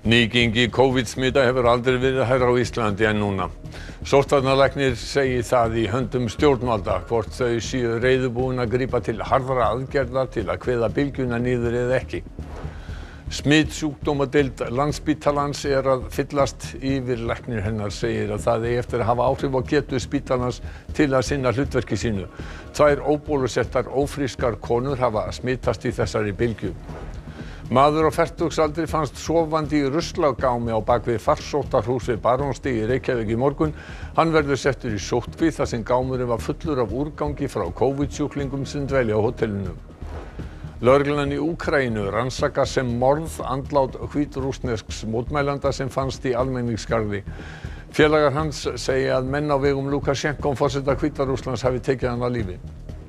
Nýgengi COVID-smita hefur aldrei verið hærra á Íslandi en núna. Sóttvarnalæknir segir það í höndum stjórnvalda hvort þau séu reiðubúin að grípa til harðra aðgerða til að kveða bylgjuna niður eða ekki. Smitsjúkdómadeild Landspítalans að fyllast. Yfirlæknir hennar segir að það eigi eftir að hafa áhrif á getu spítalans til að sinna hlutverki sínu. 2 óbólusettar ófrískar konur hafa smitast í þessari bylgju. Maður á fertugsaldri fannst sofandi í ruslagámi á bak við farsóttarhús við Barónsstíg í Reykjavík í morgun. Hann verður settur í sóttkví þar sem gámurinn var fullur af úrgangi frá COVID-sjúklingum sem dvelja á hótelinu. Lögreglan í Úkraínu rannsakar sem morð andlát hvítrússnesks mótmælanda sem fannst í almenningsgarði. Félagar hans segja að menn á vegum Lúkasjenkó forseta Hvíta-Rússlands hafi tekið hann af lífi.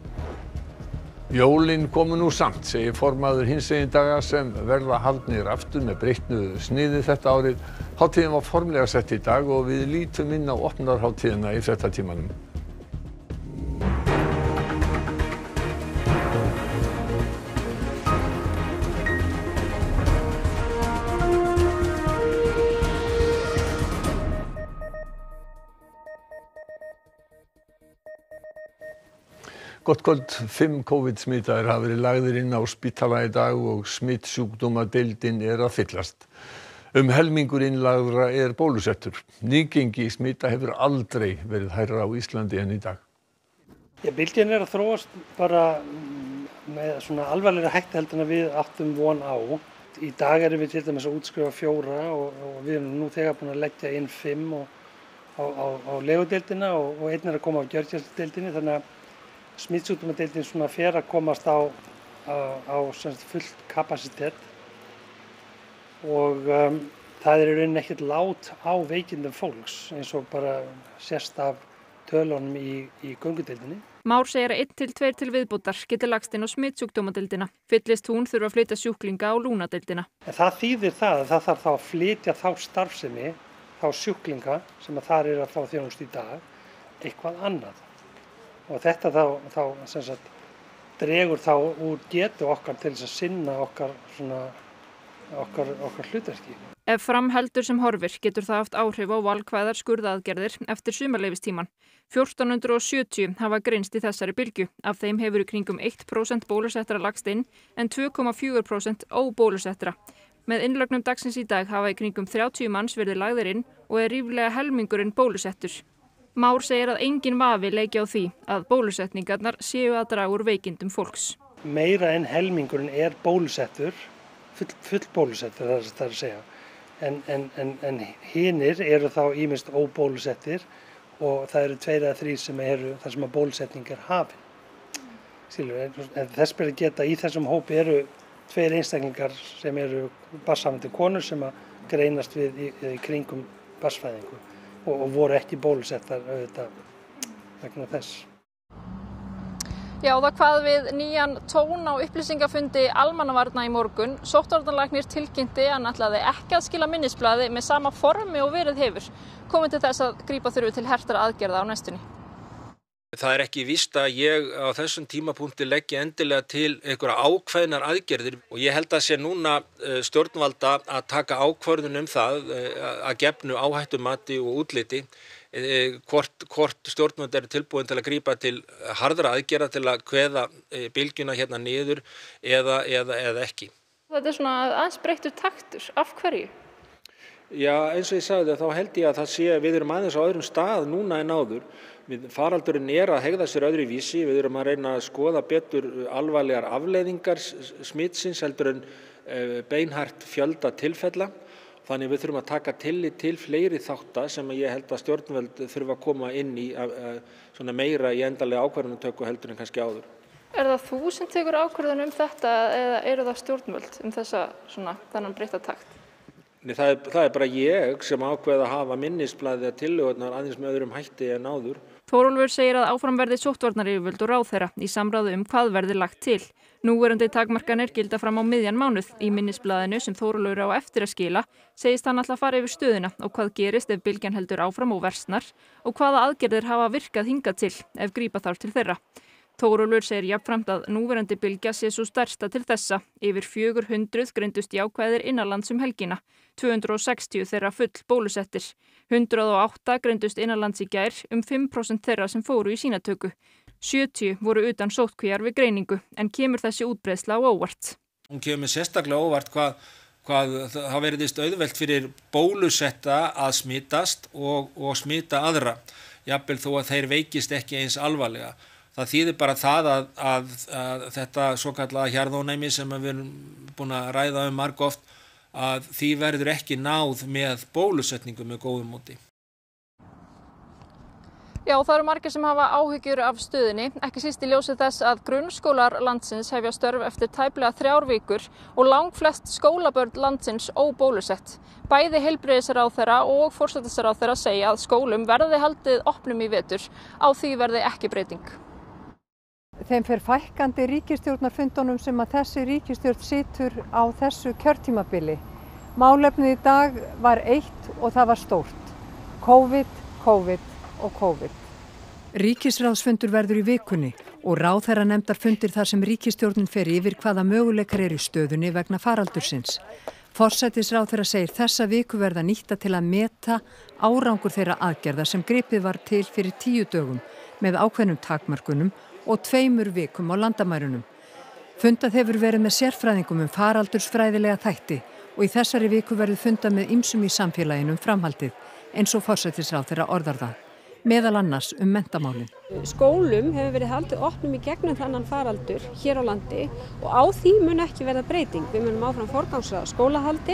Jólin komu nú samt, segir formaður hinsegin daga sem verða haldnir aftur með breyttu sniði þetta árið. Hátíðin var formlega sett í dag og við lítum inn á opnunarhátíðina í fréttatímanum. Gott kvöld. 5 COVID-smitaðir hafa verið lagðir inn á spítala í dag og smitsjúkdómadeildin að fyllast. Helmingur innlagðra bólusettur. Nýgengi smita hefur aldrei verið hærra á Íslandi en í dag. Bylgjan að þróast bara með svona alvarlegri hætti heldur en við áttum von á. Í dag erum við til dæmis að útskrifa 4 og við erum nú þegar búin að leggja inn 5 á legudeildina og einn að koma á gjörgæsludeildinni, þannig að smitsjúkdómadeildin svona fer að komast á fullt kapasitet og það í rauninni ekkert lát á veikindum fólks eins og bara sést af tölunum í göngudeildinni. Már segir að 1 til 2 til viðbótar geti lagst inn á smitsjúkdómadeildina. Fyllist hún þurfa að flytja sjúklinga á lúnadeildina. En það þýðir það að það þarf þá að flytja þá starfsemi, þá sjúklinga sem að þar að fá þjónustu í dag, eitthvað annað. Og þetta þá sem sagt dregur þá úr getu okkar til þess að sinna okkar hlutverki. Ef fram heldur sem horfir getur það haft áhrif á valkvæðar skurðaðgerðir eftir sumarleyfistímann. 1470 hafa greinst í þessari bylgju. Af þeim hefur í kringum 1% bólusettra lagst inn en 2,4% óbólusettra. Með innlögnum dagsins í dag hafa í kringum 30 manns verið lagðir inn og ríflega helmingurinn bólusettur. Már segir að engin vafi leiki á því að bólusetningarnar séu að draga úr veikindum fólks. Meira en helmingurinn bólusettur, full bólusettur það að segja. En hinir eru þá ýmist óbólusettir og það eru 2 eða 3 sem þar sem að bólusetning hafin. Þess ber að geta í þessum hópi eru 2 einstaklingar sem eru barnshafandi konur sem að greinast við í kringum barnsfæðingu. Og voru ekki bólusettar auðvitað vegna þess. Já, það kvað við nýjan tón á upplýsingafundi almannavarna í morgun. Sóttvarnalæknir tilkynnti að hann ætlaði ekki að skila minnisblaði með sama formi og verið hefur. Komið til þess að grípa þurfi til hertara aðgerða á næstunni. Það ekki víst að ég á þessum tímapunkti leggi endilega til einhverja ákveðnar aðgerðir og ég held að sé núna stjórnvalda að taka ákvörðun það að gefnu áhættumati og útliti hvort stjórnvalda tilbúin til að grípa til harðra aðgerða til að kveða bylgjuna hérna niður eða ekki. Þetta svona aðeins breyttur taktur. Af hverju? Já, eins og ég sagði þá held ég að það sé við erum aðeins á öðrum stað núna en áður. Faraldurinn að hegða sér öðru vísi, við erum að reyna að skoða betur alvarlegar afleiðingar smitsins heldur en beinhært fjölda tilfella. Þannig við þurfum að taka tillit til fleiri þátta sem ég held að stjórnvöld þurfa að koma inn í svona meira í endanlega ákvarðanatöku heldur en kannski áður. Það þú sem tekur ákvörðun þetta eða eru það stjórnvöld þennan breytta takt? Nei, það bara ég sem ákveð að hafa minnisblaði að tillögurnar aðeins með öðrum hætti en áður. Þórólfur segir að áfram verði sóttvarnayfirvöld og ráðherra í samráði hvað verði lagt til. Núverandi takmarkanir gilda fram á miðjan mánuð. Í minnisblaðinu sem Þórólfur á eftir að skila segist hann ætla að fara yfir stöðuna og hvað gerist ef bylgjan heldur áfram og versnar og hvaða aðgerðir hafa virkað hingað til ef grípa þarf til þeirra. Þórólfur segir jafnframt að núverandi bylgja sé sú stærsta til þessa. Yfir 400 greindust jákvæðir innanlands helgina, 260 þeirra full bólusettir. 108 greindust innanlands í gær, 5% þeirra sem fóru í sýnatöku. 70 voru utan sóttkvíar við greiningu, en kemur þessi útbreiðsla á óvart. Hún kemur sérstaklega óvart hvað það veriðist auðvelt fyrir bólusetta að smitast og smita aðra, jafnvel þó að þeir veikist ekki eins alvarlega. Það þýðir bara það að þetta svokallaða hjarðónæmi sem við erum búin að ræða margoft, að því verður ekki náð með bólusetningu með góðum móti. Já, það eru margir sem hafa áhyggjur af stöðunni, ekki síst í ljósi þess að grunnskólar landsins hefja störf eftir tæplega 3 vikur og langflest skólabörn landsins óbólusett. Bæði heilbrigðisráðherra og forsætisráðherra segja að skólum verði haldið opnum í vetur, á því verði ekki breyting. Þeim fer fækkandi ríkisstjórnarfundunum sem að þessi ríkisstjórn situr á þessu kjörtímabili. Málefnið í dag var eitt og það var stórt. COVID, COVID og COVID. Ríkisráðsfundur verður í vikunni og ráðherranefndarfundir þar sem ríkisstjórnin fer yfir hvaða möguleikar eru í stöðunni vegna faraldursins. Forsætisráðherra segir þessa viku verða nýtta til að meta árangur þeirra aðgerða sem gripið var til fyrir 10 dögum með ákveðnum takmörkunum og 2 vikum á landamærunum. Fundað hefur verið með sérfræðingum faraldursfræðilega þætti og í þessari viku verður fundað með ýmsum í samfélaginu framhaldið, eins og forsætisráðherra orðar það, meðal annars menntamálin. Skólum hefur verið haldið opnum í gegnum þannan faraldur hér á landi og á því mun ekki verða breyting. Við munum áfram forgangsraða skólahaldi,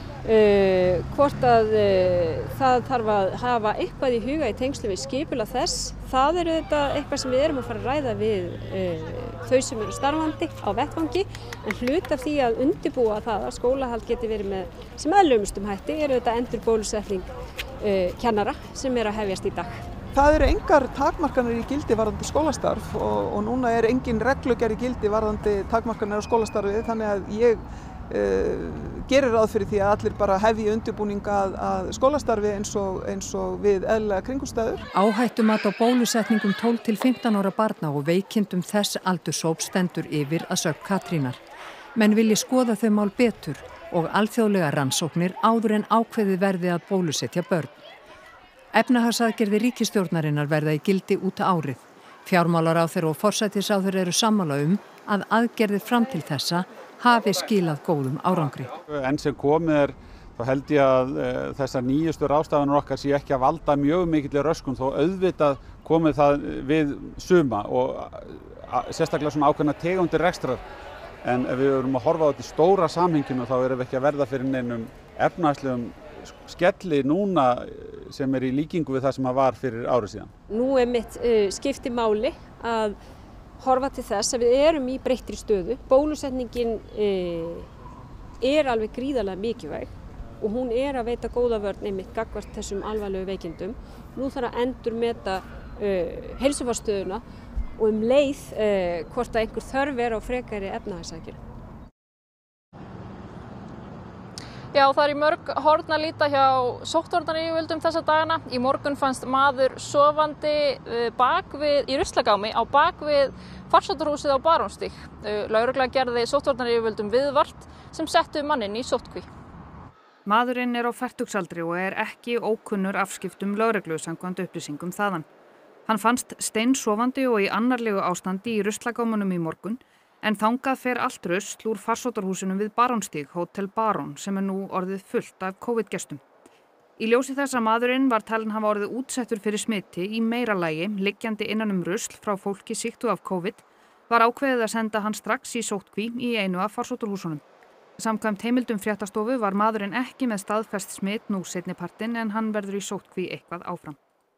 hvort að það þarf að hafa eitthvað í huga í tengslu við skipulag þess. Það þetta eitthvað sem við erum að fara að ræða við þau sem eru starfandi á vettvangi, en hlut af því að undirbúa það að skólahald geti verið með sem eðlilegustum hætti þetta endurbólusetning kennara sem að hefjast í dag. Það eru engar takmarkanir í gildi varðandi skólastarf og núna engin reglugerð í gildi varðandi takmarkanir á skólastarfi, þannig að ég gerir ráð fyrir því að allir bara hefji undirbúning að skólastarfi eins og við eðlilega kringumstæður. Áhættumat á bólusetningum 12 til 15 ára barna og veikindum þess aldurshóps stendur yfir að sögn Katrínar. Menn vilji skoða þau mál betur og alþjóðlega rannsóknir áður en ákveðið verði að bólusetja börn. Efnahagsaðgerðir ríkisstjórnarinnar verða í gildi út árið. Fjármálaráðherra og forsætisráðherra eru sammála að aðgerðir fram til þessa hafi skilað góðum árangri. Enn sem komið þá held ég að þessar nýjustu ráðstafanir okkar sé ekki að valda mjög mikilli röskun, þó auðvitað komið það við suma og sérstaklega svona ákveðna tegundir rekstrar. En ef við erum að horfa á þetta í stóra samhenginu þá erum við ekki að verða fyrir neinum efnahagslegum skelli núna sem í líkingu við það sem var fyrir árið síðan. Nú mitt skipti máli að horfa til þess að við erum í breyttri stöðu. Bólusetningin alveg gríðarlega mikilvæg og hún að veita góða vörn einmitt gagnvart þessum alvarlegu veikindum. Nú þarf að endurmeta heilsufarsstöðuna og leið hvort að einhver þörf á frekari efnahagsaðgerðum. Já, það í mörg horn að líta hjá sóttvarnayfirvöldum þessa dagana. Í morgun fannst maður sofandi í ruslagámi á bakvið farsóttarhúsið á Barónsstíg. Lögregla gerði sóttvarnayfirvöldum viðvart sem settu manninn í sóttkví. Maðurinn á fertugsaldri og ekki ókunnur afskiptum lögreglu samkvæmt upplýsingum þaðan. Hann fannst steinsofandi og í annarlegu ástandi í ruslagámunum í morgun, en þangað fer allt rusl úr farsóttarhúsinum við Barónsstíg, Hótel Barón, sem nú orðið fullt af COVID-gestum. Í ljósi þess að maðurinn var talinn hafa orðið útsettur fyrir smiti í meira lagi, liggjandi innan rusl frá fólki sýktu af COVID, var ákveðið að senda hann strax í sóttkví í einu af farsóttarhúsunum. Samkvæmt heimildum fréttastofu var maðurinn ekki með staðfest smit nú seinnipartinn, en hann verður í sóttkví eitthvað áfram.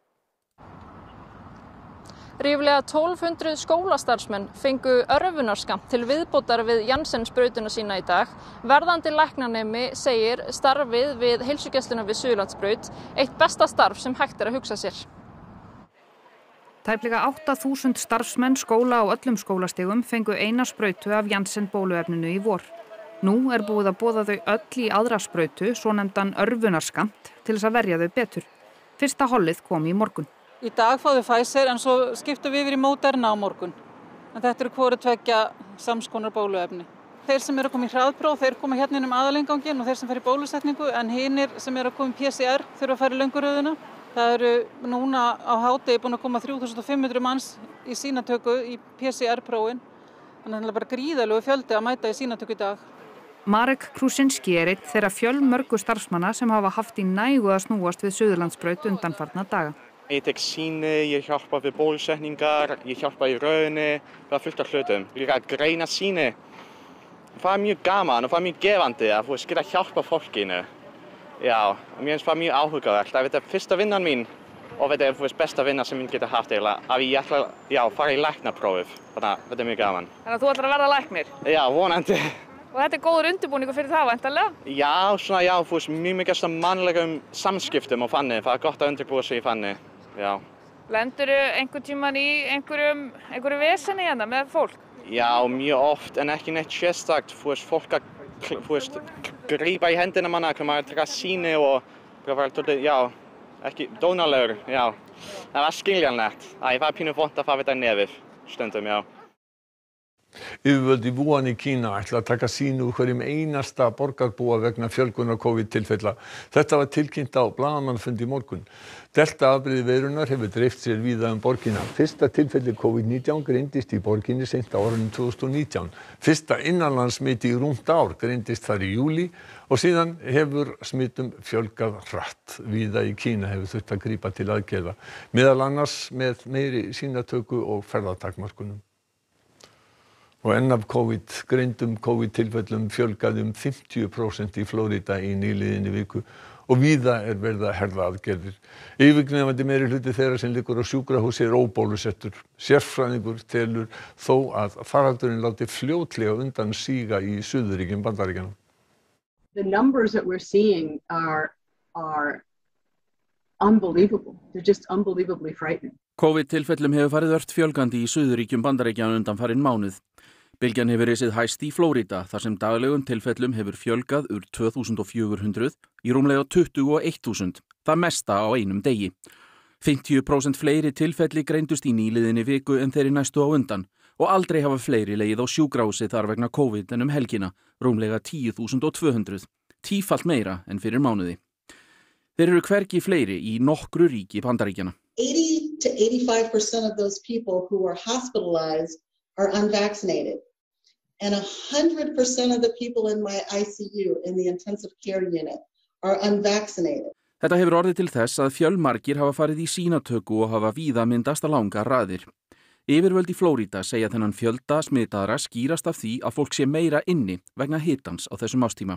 Ríflega 1200 skólastarfsmenn fengu örvunarskammt til viðbótar við Janssen-sprautuna sína í dag. Verðandi læknanemi segir starfið við heilsugæsluna við Suðurlandsbraut eitt besta starf sem hægt að hugsa sér. Tæplega 8000 starfsmenn skóla á öllum skólastigum fengu eina sprautu af Janssen bóluefninu í vor. Nú búið að boða þau öll í aðra sprautu, svonefndan örvunarskammt, til þess að verja þau betur. Fyrsta hollið kom í morgun. Í dag fáum við Pfizer en svo skiptum við yfir í Moderna á morgun. En þetta eru hvoru tveggja samskonar bóluefni. Þeir sem eru að koma í hraðpróf, þeir koma hérna inn aðaleinganginn og þeir sem fer í bólusetningu, en hinir sem eru að koma í PCR þurfa að fara í lönguröðina. Það eru núna á hádegi búin að koma 3500 manns í sýnatöku í PCR-prófin. Þannig að það er bara gríðarlegu fjöldi að mæta í sýnatöku í dag. Marek Krusinski er einn þeirra fjölmörgu starfsmanna sem hafa haft í nægu að snúast við Suðurlandsbraut undanfarna daga. Ég tek sýni, ég hjálpa við bólusetningar, ég hjálpa í röðinni, það er fullt af hlutum. Líka að greina sýni. Það er mjög gaman og það er mjög gefandi að geta hjálpa fólkinu. Já, mér finnst það mjög áhugavert. Þetta er fyrsta vinnan mín og þetta er besta vinna sem ég geta haft eiginlega. Að ég ætla að fara í læknaprófið, þannig að þetta er mjög gaman. Þannig að þú ætlar að verða læknir? Já, vonandi. Og þetta er góður undirbúningur fyrir það, væntanlega? Já, mjög mikið mannlegum samskiptum og þannig. Það er gott að undirbúa sig í þannig, já. Lendurðu einhvern tímann í einhverju veseni hérna með fólk? Já, mjög oft, en ekki neitt sérstakt. Fólk að grípa í hendina manna, þegar maður taka sýni og ekki dónalegur, já. Það var skiljanlegt. Það var pínu vont að fara við það nefið, stundum, já. Yfirvöld í Wuhan í Kína ætla að taka sýni úr hverjum einasta borgarbúa vegna fjölgunar COVID-tilfella. Þetta var tilkynnt á blaðamannafundi í morgun. Delta-afbrigði veirunnar hefur dreift sér víða borgina. Fyrsta tilfelli COVID-19 greindist í borginni seint á árinu 2019. Fyrsta innanlandssmiti í rúmt ár greindist þar í júlí og síðan hefur smitum fjölgað hratt. Víða í Kína hefur þurft að grípa til aðgerða, meðal annars með meiri sýnatöku og ferðatakmörkunum. Og enn af greindum COVID-tilfellum fjölgaði 50% í Flórída í nýliðinni viku og víða er verið að herða aðgerðir. Yfirgnæfandi meiri hluti þeirra sem liggur á sjúkrahúsi er óbólusettur. Sérfræðingur telur þó að faraldurinn láti fljótlega undan síga í suðurríkjum Bandaríkjanna. The numbers that we're seeing are unbelievable. They're just unbelievably frightening. COVID-tilfellum hefur farið ört fjölgandi í suðurríkjum Bandaríkjanna undanfarinn mánuð. Bylgjan hefur risið hæst í Flórída þar sem daglegum tilfellum hefur fjölgað úr 2400 í rúmlega 21.000, það mesta á einum degi. 50% fleiri tilfelli greindust í nýliðinni viku en þeirri næstu á undan og aldrei hafa fleiri legið á sjúkrahúsi þar vegna COVID en helgina, rúmlega 10.200, tífalt meira en fyrir mánuði. Þeir eru hvergi fleiri í nokkru ríki Bandaríkjanna. 80 to 85% of those people who are hospitalized are unvaccinated. And 100% of the people in my ICU, in the intensive care unit, are unvaccinated. Þetta hefur orðið til þess að fjölmargir hafa farið í sýnatöku og hafa víða myndast að langar raðir. Yfirvöld í Flórída segja þennan fjölda smitaðra skýrast af því að fólk sé meira inni vegna hitans á þessum ástíma.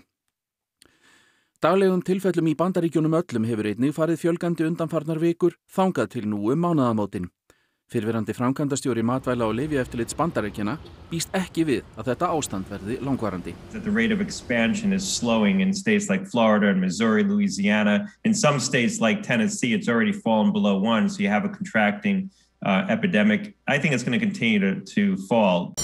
Daglegum tilfellum í Bandaríkjunum öllum hefur einnig farið fjölgandi undanfarnar vikur þangað til nú mánaðamótin. Fyrrverandi framkvæmdastjóri matvæla og lyfjaeftirlits Bandaríkjanna býst ekki við að þetta ástand verði langvarandi. The rate of expansion is slowing in states like Florida and Missouri, Louisiana. In some states like Tennessee, it's already fallen below 1, so you have a contracting epidemic. I think it's going to continue to fall.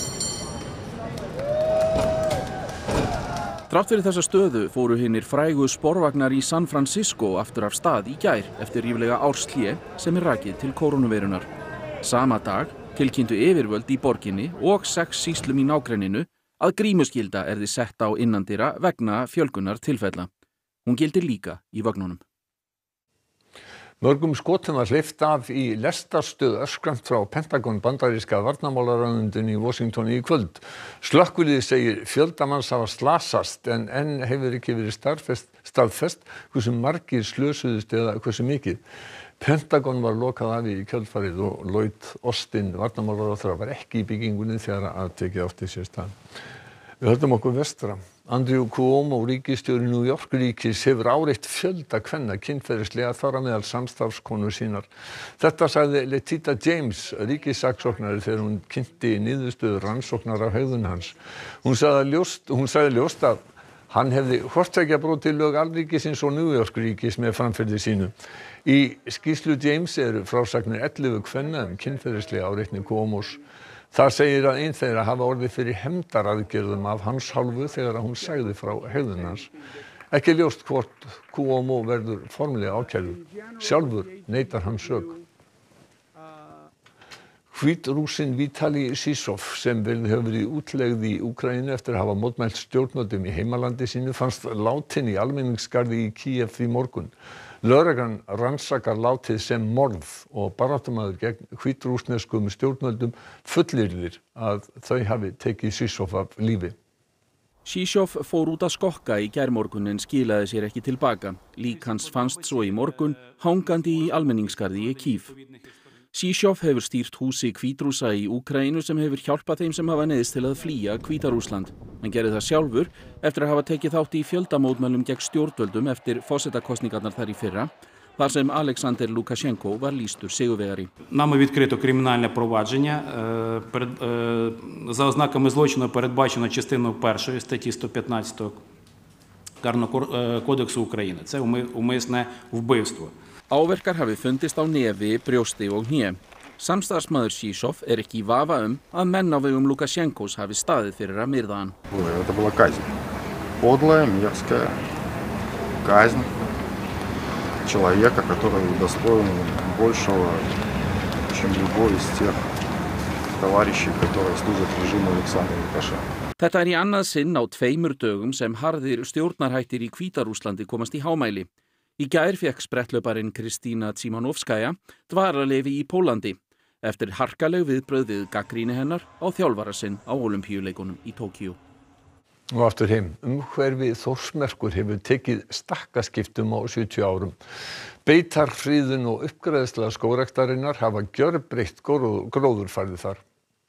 Þrátt fyrir þessa stöðu fóru hinir frægu sporvagnar í San Francisco aftur af stað í gær eftir ríflega árshlé sem rakið til kórónuveirunnar. Sama dag tilkynntu yfirvöld í borginni og 6 sýslum í nágrenninu að grímuskylda erði sett á innandyra vegna fjölgunar tilfella. Hún gildir líka í vögnunum. Mörgum skotum var hleypt af í lestarstöð örskammt frá Pentagon bandaríska varnarmálaráðuneytinu í Washington í kvöld. Slökkvilið segir fjölda manns hafa slasast en enn hefur ekki verið staðfest hversu margir slösuðust eða hversu mikið. Pentagon var lokað af í kjölfarið og Lloyd Austin varnarmálaráðherra var ekki í byggingunni þegar atvikið átti sér stað. Við höldum okkur vestra. Andrew Cuomo, ríkisstjóri New York ríkis, hefur áreitt fjölda kvenna kynferðislega þar á meðal samstarfskonur sínar. Þetta sagði Letitia James, ríkissaksóknari, þegar hún kynnti niðurstöðu rannsóknar af hegðun hans. Hún sagði ljóst að hann hefði hvort tveggja brotið lög alríkisins og New York ríkis með framferði sínu. Í skýrslu James eru frásagnir 11 kvenna kynferðislega áreitni Cuomos. Það segir að einn þeirra hafa orðið fyrir hefndaraðgerðum af hans hálfu þegar hún sagði frá hegðun hans. Ekki ljóst hvort Cuomo verður formlega ákærður. Sjálfur neitar hann sök. Hvítrússinn Vitali Sisov sem verið hefur verið útlegð í Úkraínu eftir að hafa mótmælt stjórnvöldum í heimalandi sínu fannst látinn í almenningsgarði í Kíev í morgun. Lögreglan rannsakar látið sem morð og baráttumaður gegn hvítrússneskum stjórnvöldum fullyrðir að þau hafi tekið Sisov af lífi. Sisov fór út að skokka í gærmorgun en skilaði sér ekki tilbaka. Lík hans fannst svo í morgun hangandi í almenningsgarði í Kíev. Sisov hefur stýrt húsi Hvítrússa í Úkraínu sem hefur hjálpað þeim sem hafa neyðst til að flýja Hvíta-Rússland. Hann gerði það sjálfur eftir að hafa tekið þátt í fjöldamótmælum gegn stjórnvöldum eftir forsetakosningarnar þar í fyrra, þar sem Alexander Lukashenko var lýstur sigurvegari. Нами відкрито кримінальне провадження. За ознаками злочину передбачено частиною 1 статті 115 Карного кодексу України. Це умисне вбивство. Áverkar hafi fundist á nefi, brjósti og hné. Samstarfsmaður Sisov ekki í vafa að menn á vegum Lukashenkos hafi staðið fyrir að myrða hann. Это была казнь. Подлая, мерзкая казнь человека, который удостоен большего, чем любой из тех товарищей, которые служат режиму Александра Лукашенко. Þetta í annað sinn á 2 dögum sem harðir stjórnarhættir í Hvíta-Rússlandi komast í hámæli. Í gær fékk spretthlauparinn Kristína Tsimanowskaja dvalarleyfi í Pólandi eftir harkaleg viðbrögð við gagnrýni hennar á þjálfara sinn á Ólympíuleikunum í Tókíó. Og aftur heim, umhverfi Þórsmerkur hefur tekið stakkaskiptum á 70 árum. Beitarfriðun og uppgræðsla skógræktarinnar hafa gjörbreytt gróðurfarið þar.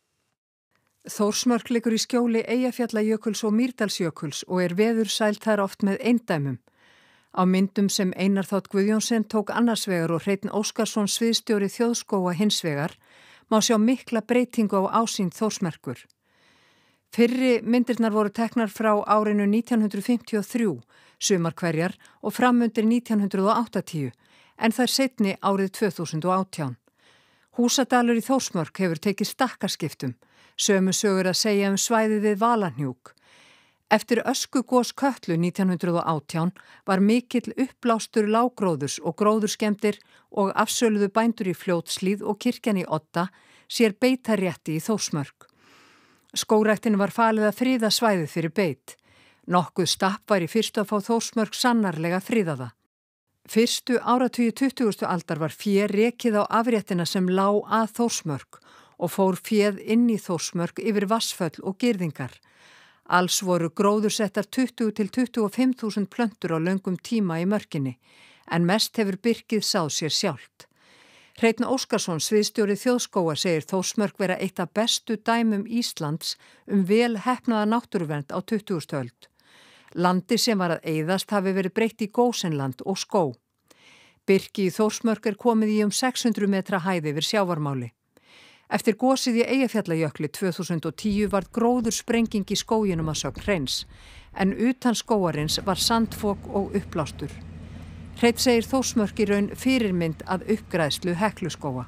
Þórsmörk liggur í skjóli Eyjafjallajökuls og Mýrdalsjökuls og veðursæl þar oft með eindæmum. Á myndum sem Einar Þ. Guðjónsson tók annars vegar og Hreinn Óskarsson sviðsstjóri Þjóðskóga hins vegar má sjá mikla breytingu á ásýnd Þórsmerkur. Fyrri myndirnar voru teknar frá árinu 1953, sumar hverjar og framundir 1980, en þær seinni árið 2018. Húsadalur í Þórsmörk hefur tekið stakkaskiptum, sömu sögur að segja svæðið við Valahnjúk. Eftir öskugos Kötlu 1918 var mikill uppblástur lággróðurs og gróðurskemmdir og afsöluðu bændur í Fljótshlíð og kirkjan í Odda sér beitarétti í Þórsmörk. Skógræktin var falið að friða svæðið fyrir beit. Nokkuð stapp var í fyrstu að fá Þórsmörk sannarlega friðaða. Fyrstu áratugi 20. aldar var fé rekið á afréttina sem lá að Þórsmörk og fór féð inn í Þórsmörk yfir Vatnsföll og girðingar. Alls voru gróðursettar 20 til 25.000 plöntur á löngum tíma í mörkinni, en mest hefur birkið sáð sér sjálft. Hreinn Óskarsson, sviðsstjóri Þjóðskóga, segir Þórsmörk vera eitt af bestu dæmum Íslands vel heppnaða náttúruvernd á 20. öld. Landi sem var að eyðast hafi verið breytt í gósenland og skó. Birki í Þórsmörk komið í 600 metra hæð yfir sjávarmáli. Eftir gosið í Eyjafjallajökli 2010 varð gróðursprenging í skóginum að sögn Hreins, en utan skógarins var sandfok og uppblástur. Hreinn segir Þórsmörk í raun fyrirmynd að uppgræðslu Hekluskóga.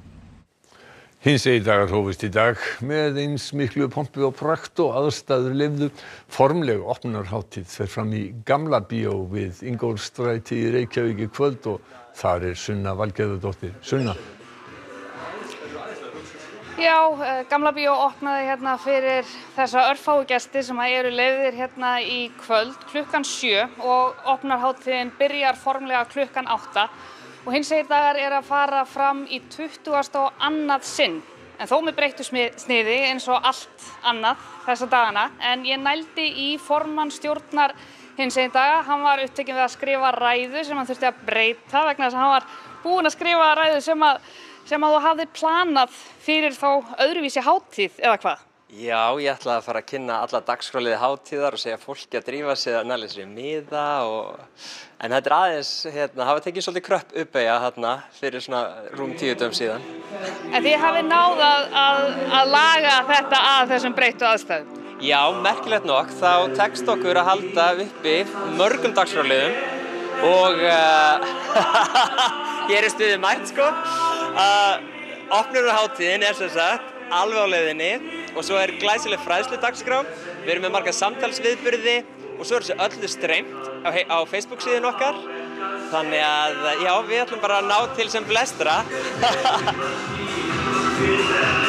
Hinsegin dagar hófust í dag með eins miklu pompi og prakt og aðstæður leyfðu. Formleg opnunarhátíð fer fram í Gamla bíó við Ingólfsstræti í Reykjavík í kvöld og þar Sunna Valgerðardóttir. Sunna. Já, Gamla bíó opnaði hérna fyrir þessa örfáu gesti sem eru leyfðir hérna í kvöld klukkan 7 og opnunarhátíðin byrjar formlega klukkan 8 og hinsegin dagar að fara fram í 22. sinn. En þó með breyttu sniði eins og allt annað þessa dagana. En ég nældi í formann stjórnar hinsegin daga. Hann var upptekinn við að skrifa ræðu sem hann þurfti að breyta vegna þess að hann var búinn að skrifa ræðu sem þú hafði planað fyrir þá öðruvísi hátíð eða hvað? Já, ég ætlaði að fara að kynna alla dagskrárliði hátíðar og segja fólki að drífa sig að næla sér miða en þetta aðeins, hafa tekið svolítið kröpp uppeyja fyrir svona rúm 10 dögum síðan. En þið hafið náð að laga þetta að þessum breyttu aðstæðum? Já, merkilegt nokk, þá tekst okkur að halda uppi mörgum dagskrárliðum og hér stuðið mætt opnunarhátíðin sem sagt alveg á leiðinni og svo glæsileg fræðsludagskrá. Við erum með marga samtalsviðburði og svo þessu öllu streymt á Facebook síðun okkar. Þannig að já, við ætlum bara að ná til sem flestra.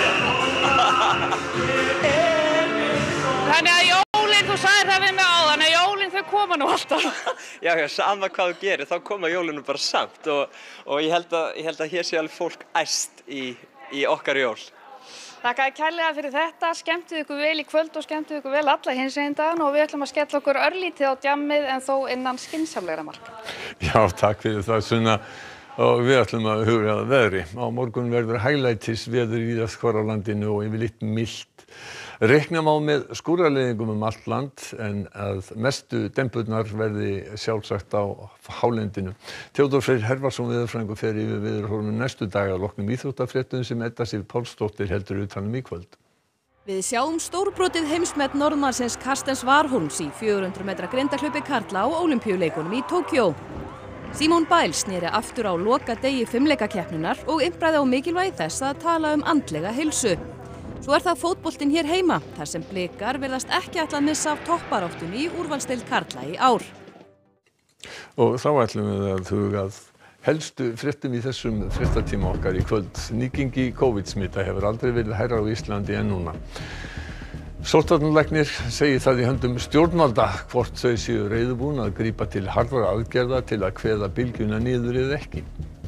Þannig að jólin, þú sagðir það við mig áðan, að jólin þau koma nú alltaf. Já, sama hvað þú gerir, þá koma jólinu bara samt og ég held að hér sé alveg fólk æst í okkar jól. Þakka kærlega fyrir þetta, skemmtið ykkur vel í kvöld og skemmtið ykkur vel alla hinsegin daginn og við ætlum að skella okkur örlítið á djammið en þó innan skynsamlegra marka. Já, takk fyrir það Sunna og við ætlum að huga að veðri. Á morgun verður hæglætis veður víðast hvar á landinu og yfirleitt milt. Reikna má með skúraleiðingum allt land en að mestu demburnar verði sjálfsagt á hálendinu. Theodór Freyr Hervarsson veðurfræðingur fer yfir veðurhorfur næstu daga að loknum íþróttafréttum sem Edda Sif Pálsdóttir heldur utan í kvöld. Við sjáum stórbrotið heimsmet Norðmannsins Carstens Warholms í 400 metra grindahlaupi karla á Ólympíuleikunum í Tókjó. Simone Biles sneri aftur á lokadegi fimleikakeppninnar og impraði á mikilvægi þess að tala andlega heilsu. Svo það fótboltinn hér heima, þar sem Blikar virðast ekki ætla að missa af toppbaráttunni í úrvalsdeild karla í ár. Og þá ætlum við að huga að helstu fréttum í þessum fréttatíma okkar í kvöld. Nýgengi COVID-smita hefur aldrei verið hærra á Íslandi en núna. Sóttvarnalæknir segir það í höndum stjórnvalda hvort þau séu reiðubúin að grípa til harðra aðgerða til að kveða bylgjuna niður eða ekki.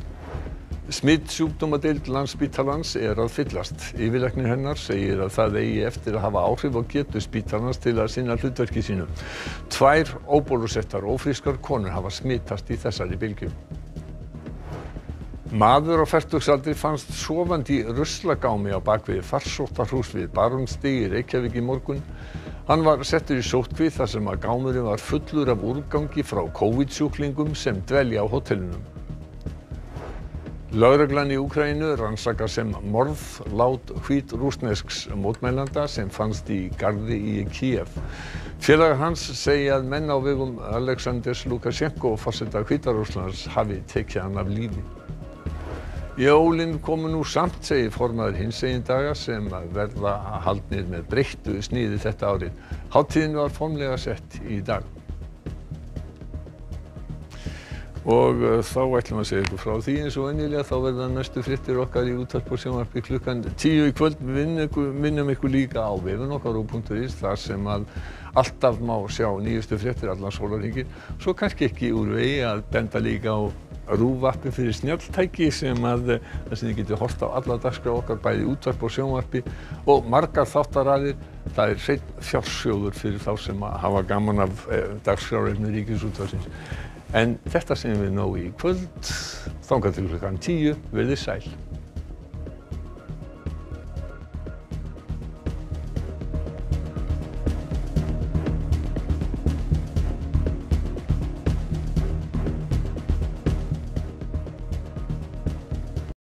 Smitsjúkdómadeild Landspítalans að fyllast. Yfirlæknir hennar segir að það eigi eftir að hafa áhrif á getu spítalans til að sinna hlutverki sínu. 2 óbólusettar ófrískar konur hafa smitast í þessari bylgju. Maður á fertugsaldri fannst sofandi í ruslagámi á bakvið farsóttarhús við Barónsstíg í Reykjavík í morgun. Hann var settur í sóttkví þar sem að gámurinn var fullur af úrgangi frá COVID-sjúklingum sem dvelja á hótelinu. Lögreglan í Úkraínu rannsakar sem morðlát hvítrússnesks mótmælanda sem fannst í garði í Kíev. Félagar hans segja að menn á vegum Alexanders Lukasjenko forseta Hvíta-Rússlands hafi tekið hann af lífi. Jólin komu nú samt, segir formaður hinsegin daga sem verða haldnir með breyttu sniði þetta árið. Hátíðin var formlega sett í dag. Og þá ætlum að segja ykkur frá því eins og venjulega þá verða næstu fréttir okkar í útvarpi og sjónvarpi klukkan 10 í kvöld. Minnum ykkur líka á vefinn okkar .is þar sem að alltaf má sjá nýjustu fréttir allan sólarhringinn. Svo kannski ekki úr vegi að benda líka á RÚV-appið fyrir snjalltæki sem þið getur horft á alla dagskrá okkar bæði í útvarpi og sjónvarpi og margar þáttaraðir. Það hreinn fjársjóður fyrir þá sem hafa gaman af dagskrárefni Ríkisútvarpsins. En þetta segjum við nóg í kvöld, þangað til klukkan 10, verið sæl.